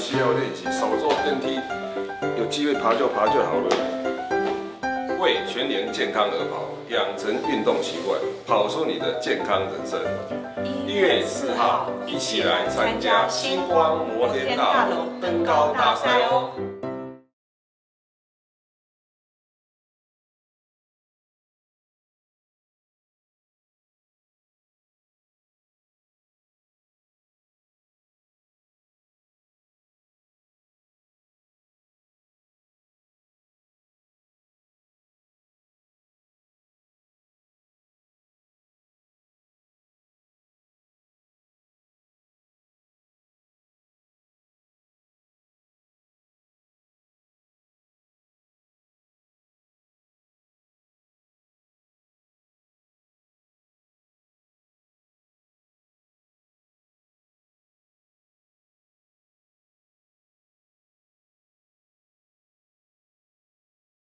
需要练习，手坐电梯，有机会爬就爬就好了。为全龄健康而跑，养成运动习惯，跑出你的健康人生。1月4号，一起来参加星光摩天大楼登高大赛哦！